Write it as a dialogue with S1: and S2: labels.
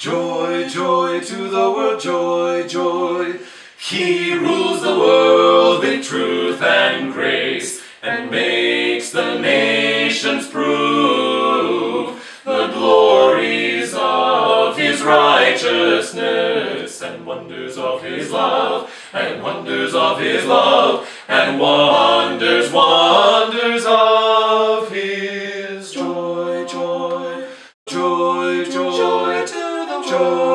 S1: Joy, joy to the world, joy, joy. He rules the world with truth and grace, and makes the nations prove the glories of his righteousness, and wonders of his love, and wonders of his love, and wonders, wonders of his joy, joy, joy, joy, joy to the world.